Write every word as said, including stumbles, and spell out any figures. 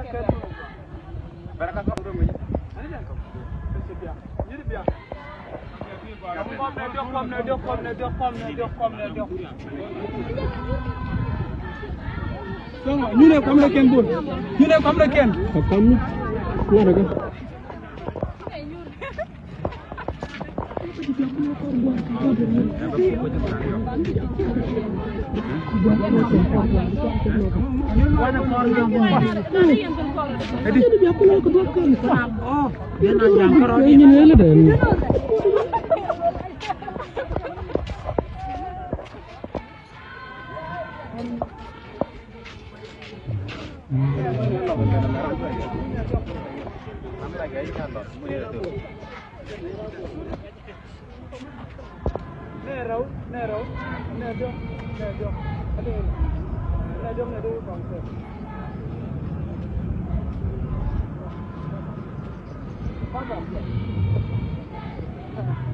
Baraka ko do mo. Ani jan ko. C'est bien. Yiri bien. Comme ne do comme ne do comme ne do comme ne do comme ne do. Donc ñu ne comme le ken bol. Ñu ne comme le ken. Comme ñu daga. Nero, Nero, Nero, Nero, Nero, Nero, Nero,